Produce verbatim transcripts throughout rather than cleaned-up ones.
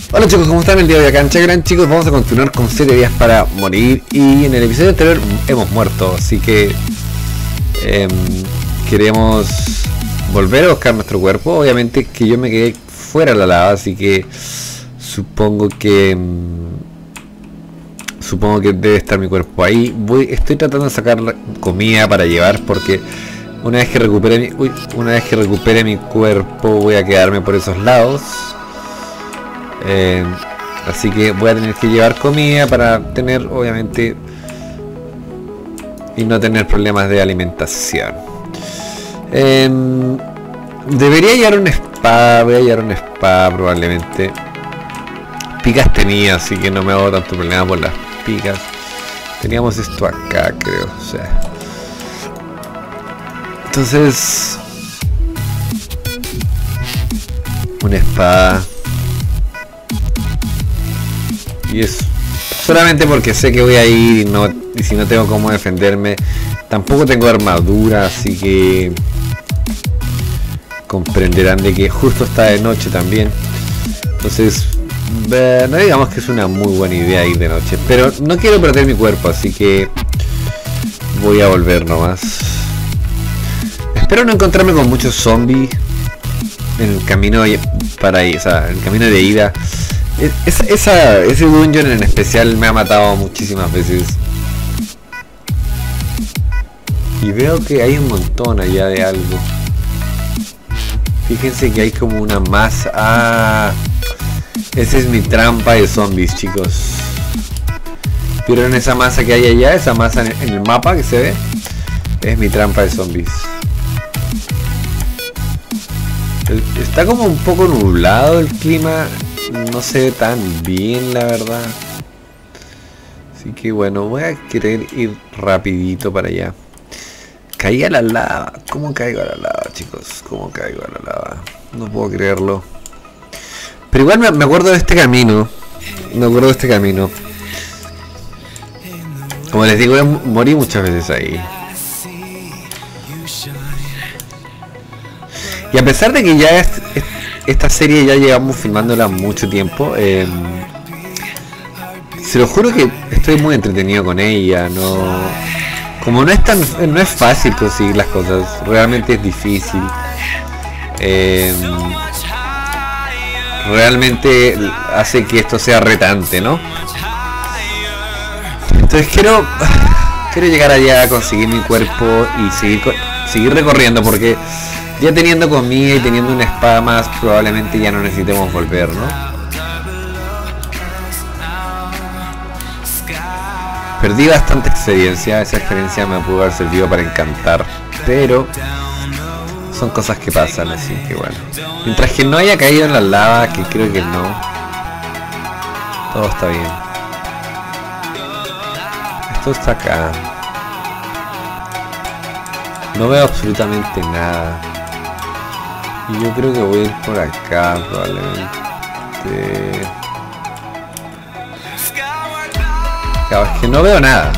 Hola chicos, ¿cómo están el día de hoy acá en Chernarus? Chicos, vamos a continuar con siete días para morir. Y en el episodio anterior hemos muerto, así que eh, queremos volver a buscar nuestro cuerpo. Obviamente que yo me quedé fuera de la lava, así que supongo que supongo que debe estar mi cuerpo ahí. Voy, estoy tratando de sacar comida para llevar, porque una vez que recupere mi, uy, una vez que recupere mi cuerpo voy a quedarme por esos lados. Eh, así que voy a tener que llevar comida para tener, obviamente, y no tener problemas de alimentación. Eh, debería llevar una espada, voy a llevar una espada probablemente. Picas tenía, así que no me hago tanto problema por las picas. Teníamos esto acá, creo, o sea. Entonces, una espada. Y es solamente porque sé que voy a ir y, no, y si no tengo cómo defenderme. Tampoco tengo armadura, así que comprenderán de que justo está de noche también. Entonces, no digamos que es una muy buena idea ir de noche, pero no quiero perder mi cuerpo, así que voy a volver nomás. Espero no encontrarme con muchos zombies en el camino para ahí, o sea, en el camino de ida. Esa, esa, ese dungeon en especial me ha matado muchísimas veces. Y veo que hay un montón allá de algo. Fíjense que hay como una masa. Ah, esa es mi trampa de zombies, chicos. ¿Vieron esa masa que hay allá? Esa masa en, en el mapa que se ve. Es mi trampa de zombies. El, está como un poco nublado el clima. No se ve tan bien, la verdad. Así que bueno, voy a querer ir rapidito para allá. Caí a la lava. ¿Cómo caigo a la lava, chicos? ¿Cómo caigo a la lava? No puedo creerlo. Pero igual me, me acuerdo de este camino. Me acuerdo de este camino. Como les digo, morí muchas veces ahí. Y a pesar de que ya es, es, esta serie ya llevamos filmándola mucho tiempo, eh, se lo juro que estoy muy entretenido con ella. No, como no es tan, no es fácil conseguir las cosas, realmente es difícil. Eh, realmente hace que esto sea retante, ¿no? Entonces quiero quiero llegar allá a conseguir mi cuerpo y seguir seguir recorriendo, porque ya teniendo comida y teniendo una espada más, probablemente ya no necesitemos volver, ¿no? Perdí bastante experiencia, esa experiencia me pudo haber servido para encantar, pero son cosas que pasan, así que bueno. Mientras que no haya caído en la lava, que creo que no, todo está bien. Esto está acá. No veo absolutamente nada. Y yo creo que voy a ir por acá probablemente. Claro, es que no veo nada.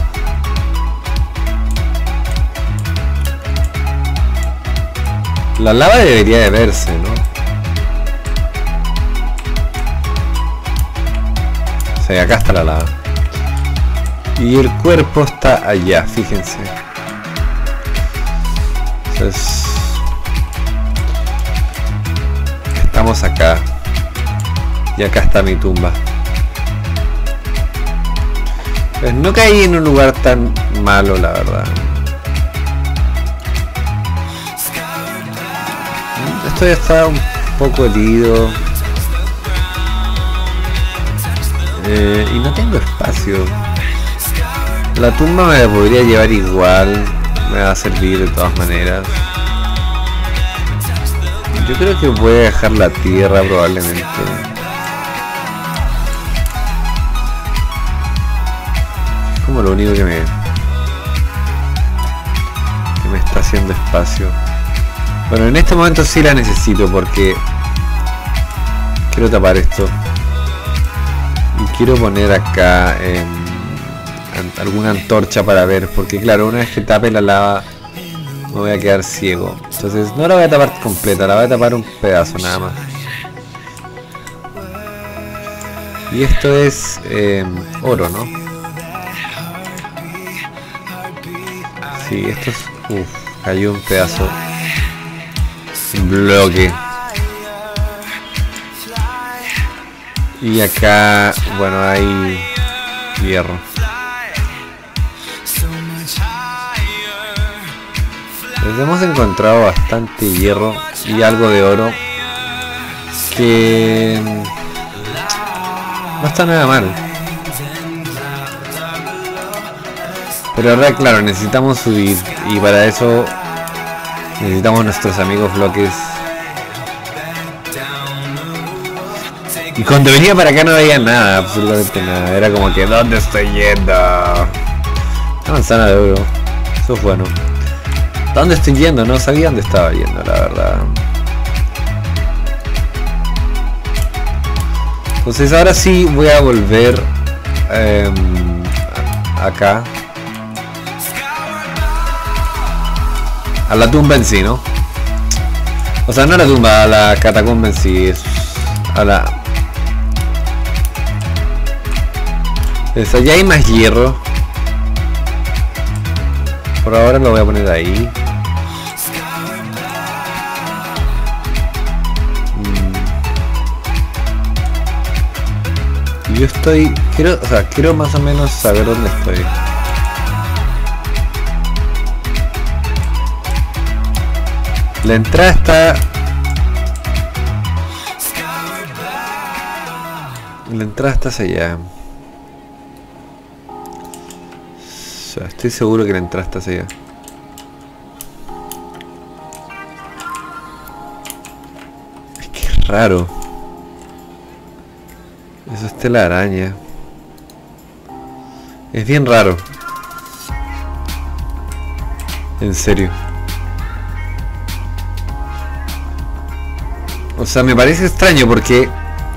La lava debería de verse, ¿no? O sea, acá está la lava. Y el cuerpo está allá, fíjense. Entonces, estamos acá. Y acá está mi tumba. Pues no caí en un lugar tan malo, la verdad. Esto ya está un poco herido. Eh, y no tengo espacio. La tumba me la podría llevar igual. Me va a servir de todas maneras. Yo creo que voy a dejar la tierra probablemente. Es como lo único que me que me está haciendo espacio. Bueno, en este momento sí la necesito porque quiero tapar esto. Y quiero poner acá eh, alguna antorcha para ver, porque claro, una vez que tape la lava me voy a quedar ciego. Entonces no la voy a tapar completa, la voy a tapar un pedazo nada más. Y esto es eh, oro, ¿no? Sí, esto es... Uff, cayó un pedazo. Un bloque. Y acá, bueno, hay hierro. Pues hemos encontrado bastante hierro y algo de oro, que no está nada mal. Pero ahora, claro, necesitamos subir, y para eso necesitamos nuestros amigos bloques. Y cuando venía para acá no veía nada, absolutamente nada. Era como que, ¿dónde estoy yendo? Una manzana de oro. Eso es bueno. ¿Dónde estoy yendo? No sabía dónde estaba yendo, la verdad. Entonces ahora sí voy a volver eh, acá. A la tumba en sí, ¿no? O sea, no a la tumba, a la catacumba en sí. Es a la... Pues allá hay más hierro. Por ahora lo voy a poner ahí. Mm. Yo estoy... Quiero, o sea, quiero más o menos saber dónde estoy. La entrada está... La entrada está hacia allá. O sea, estoy seguro que la entrada está hacia allá. Es que es raro. Eso es telaraña. Es bien raro. En serio. O sea, me parece extraño porque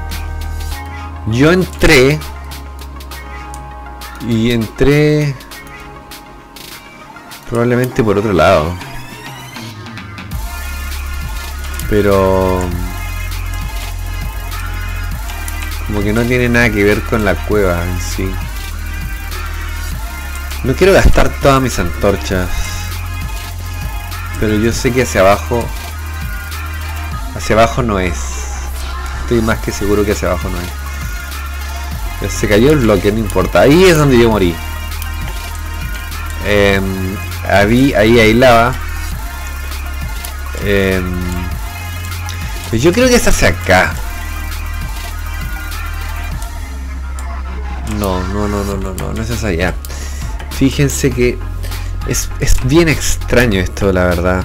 yo entré y entré probablemente por otro lado, pero como que no tiene nada que ver con la cueva en sí. No quiero gastar todas mis antorchas, pero yo sé que hacia abajo Hacia abajo no es. Estoy más que seguro que hacia abajo no es. Se cayó el bloque, no importa. Ahí es donde yo morí. Eh, ahí, ahí hay lava. Eh, pues yo creo que es hacia acá. No, no, no, no, no, no, no es hacia allá. Fíjense que es, es bien extraño esto, la verdad.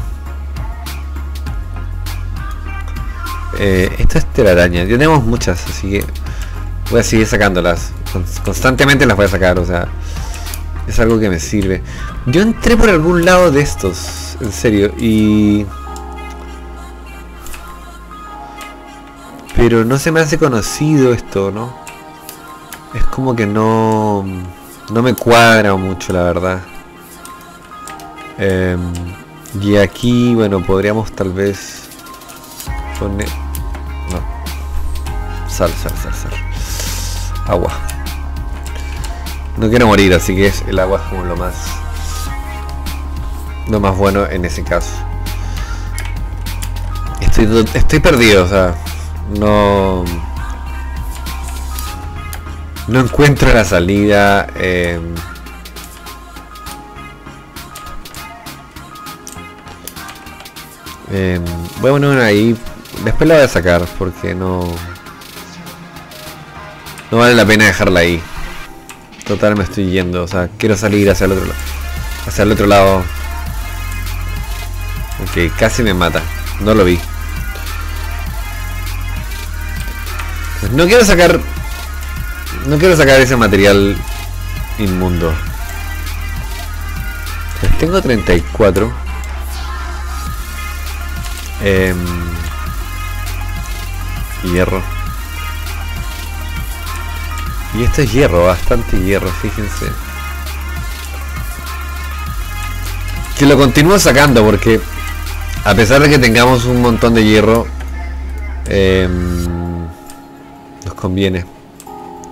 Eh, esto es telaraña, ya tenemos muchas, así que voy a seguir sacándolas. Constantemente las voy a sacar, o sea, es algo que me sirve. Yo entré por algún lado de estos, en serio, y... pero no se me hace conocido esto, ¿no? Es como que no... no me cuadra mucho, la verdad. Eh, y aquí, bueno, podríamos tal vez poner... no. Sal, sal, sal, sal. Agua. No quiero morir, así que es, el agua es como lo más... lo más bueno en ese caso. Estoy, estoy perdido, o sea... no... no encuentro la salida. Eh, eh, voy a poner una ahí. Después la voy a sacar porque no... no vale la pena dejarla ahí. Total, me estoy yendo. O sea, quiero salir hacia el otro lado. Hacia el otro lado. Ok, casi me mata. No lo vi. Pues no quiero sacar... no quiero sacar ese material inmundo. Pues tengo treinta y cuatro. Eh, hierro. Y esto es hierro, bastante hierro, fíjense. Que lo continúo sacando porque a pesar de que tengamos un montón de hierro, eh, nos conviene.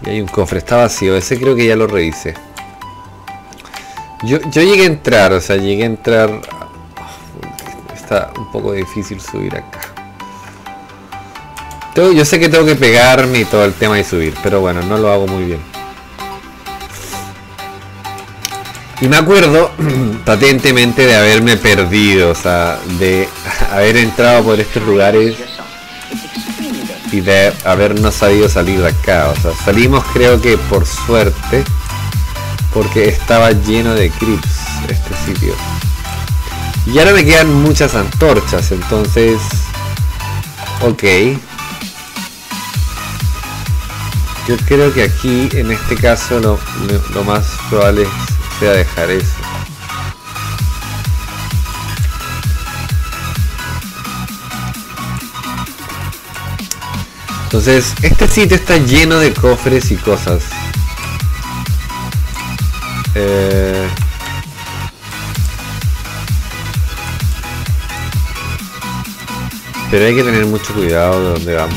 Y hay un cofre, está vacío, ese creo que ya lo revisé. Yo, yo llegué a entrar, o sea, llegué a entrar... Está un poco difícil subir acá. Tengo, yo sé que tengo que pegarme y todo el tema y subir, pero bueno, no lo hago muy bien. Y me acuerdo patentemente de haberme perdido, o sea, de haber entrado por estos lugares y de haber no sabido salir de acá. O sea, salimos creo que por suerte, porque estaba lleno de creeps este sitio. Y ahora me quedan muchas antorchas, entonces... Ok. Yo creo que aquí, en este caso, lo, lo, lo más probable sea dejar eso. Entonces, este sitio está lleno de cofres y cosas. Eh... Pero hay que tener mucho cuidado de dónde vamos.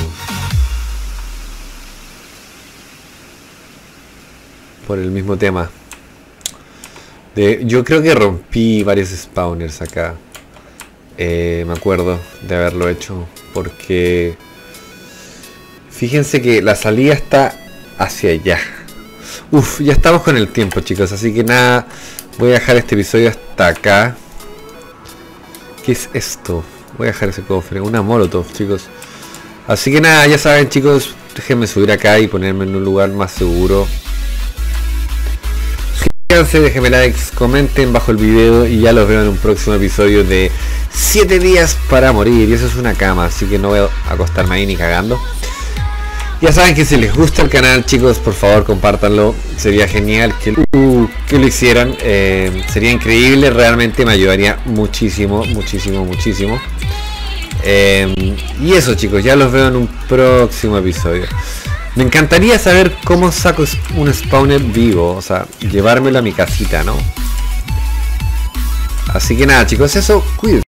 Por el mismo tema. De, yo creo que rompí varios spawners acá. Eh, me acuerdo de haberlo hecho. Porque... Fíjense que la salida está hacia allá. Uf, ya estamos con el tiempo, chicos. Así que nada, voy a dejar este episodio hasta acá. ¿Qué es esto? Voy a dejar ese cofre. Una molotov, chicos. Así que nada, ya saben, chicos. Déjenme subir acá y ponerme en un lugar más seguro. Suscríbanse, déjenme likes, comenten bajo el video. Y ya los veo en un próximo episodio de siete días para morir. Y eso es una cama, así que no voy a acostarme ahí ni cagando. Ya saben que si les gusta el canal, chicos, por favor compártanlo. Sería genial que, uh, que lo hicieran. Eh, sería increíble, realmente me ayudaría muchísimo, muchísimo, muchísimo. Eh, y eso, chicos, ya los veo en un próximo episodio. Me encantaría saber cómo saco un spawner vivo, o sea, llevármelo a mi casita, ¿no? Así que nada, chicos, eso, cuídense.